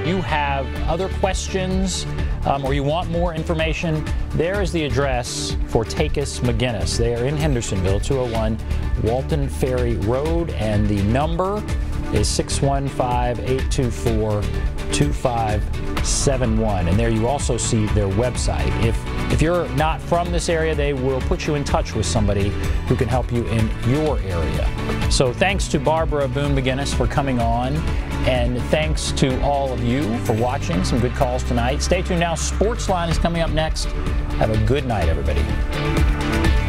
you have other questions or you want more information, there is the address for Takis McGinnis. They are in Hendersonville, 201 Walton Ferry Road, and the number is 615-824-2571. And there you also see their website. If you're not from this area, they will put you in touch with somebody who can help you in your area. So thanks to Barbara Boone McGinnis for coming on, and thanks to all of you for watching. Some good calls tonight. Stay tuned now. Sportsline is coming up next. Have a good night, everybody.